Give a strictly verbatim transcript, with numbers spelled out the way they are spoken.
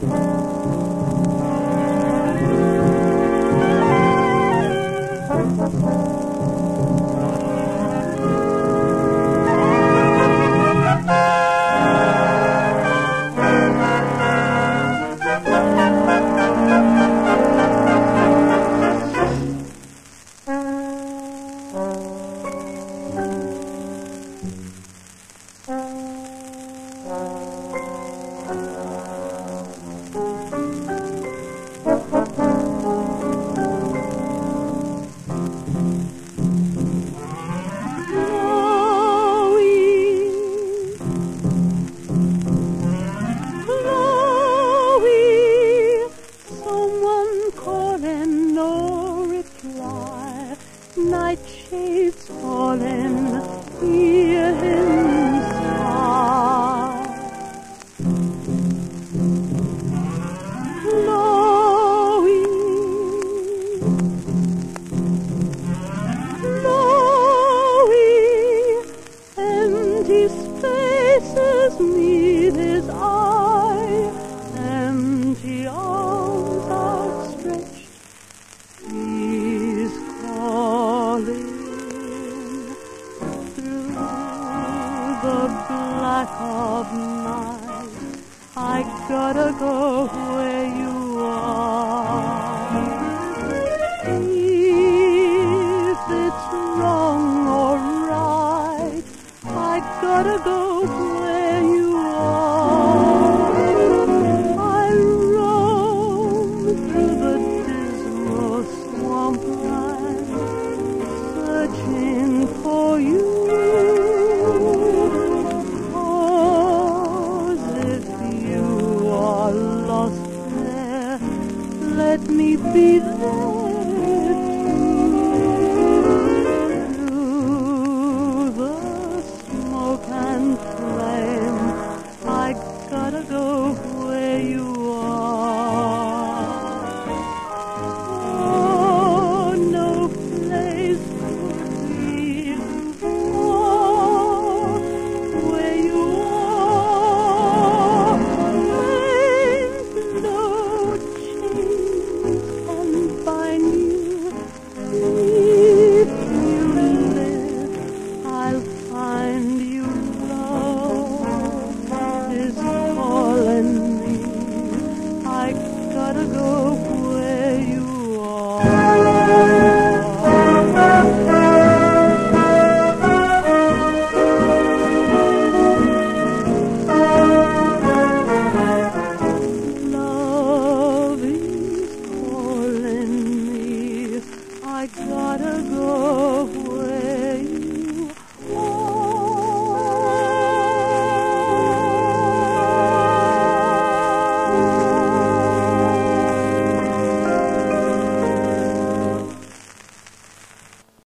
Nightshades falling, hear him sigh. Chloe, Chloe, empty spaces meet his eye, empty arms outstretched, he's calling through the black of night. I gotta go where you are. If it's wrong or right, I gotta go